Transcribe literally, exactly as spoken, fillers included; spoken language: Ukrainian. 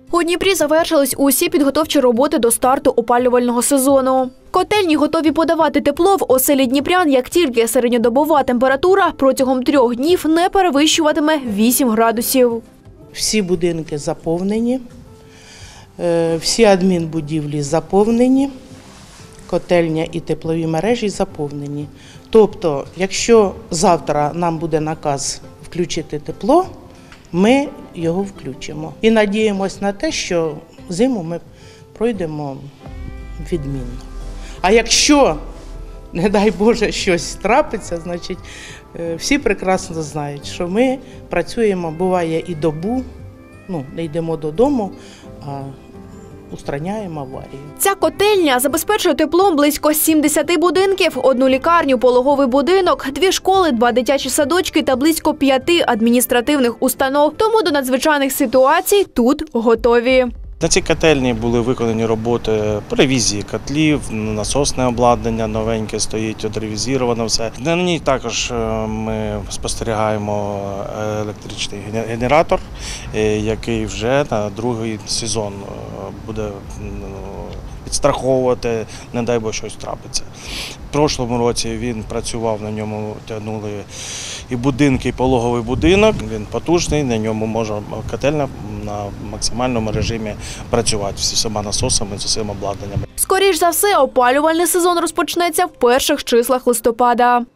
У Дніпрі завершились усі підготовчі роботи до старту опалювального сезону. Котельні готові подавати тепло в оселі дніпрян, як тільки середньодобова температура протягом трьох днів не перевищуватиме вісім градусів. Всі будинки заповнені, всі адмінбудівлі заповнені, котельня і теплові мережі заповнені. Тобто, якщо завтра нам буде наказ включити тепло, ми його включимо. І надіємося на те, що зиму ми пройдемо відмінно. А якщо, не дай Боже, щось трапиться, значить всі прекрасно знають, що ми працюємо, буває і добу, ну, не йдемо додому, а устраняємо аварію. Ця котельня забезпечує теплом близько сімдесяти будинків, одну лікарню, пологовий будинок, дві школи, два дитячі садочки та близько п'яти адміністративних установ. Тому до надзвичайних ситуацій тут готові. На цій котельні були виконані роботи по ревізії котлів, насосне обладнання новеньке стоїть, отревізовано все. На ній також ми спостерігаємо електричний генератор, який вже на другий сезон буде підстраховувати, не дай Бог щось трапиться. В прошлому році він працював, на ньому тягнули і будинки, і пологовий будинок. Він потужний, на ньому може котельня на максимальному режимі працювати з усіма насосами, з усім обладнанням. Скоріш за все, опалювальний сезон розпочнеться в перших числах листопада.